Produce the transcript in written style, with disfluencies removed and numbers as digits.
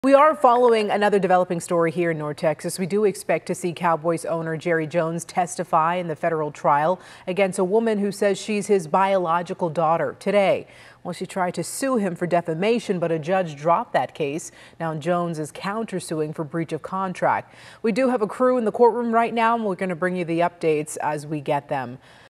We are following another developing story here in North Texas. We do expect to see Cowboys owner Jerry Jones testify in the federal trial against a woman who says she's his biological daughter today. Well, she tried to sue him for defamation, but a judge dropped that case. Now Jones is countersuing for breach of contract. We do have a crew in the courtroom right now, and we're going to bring you the updates as we get them.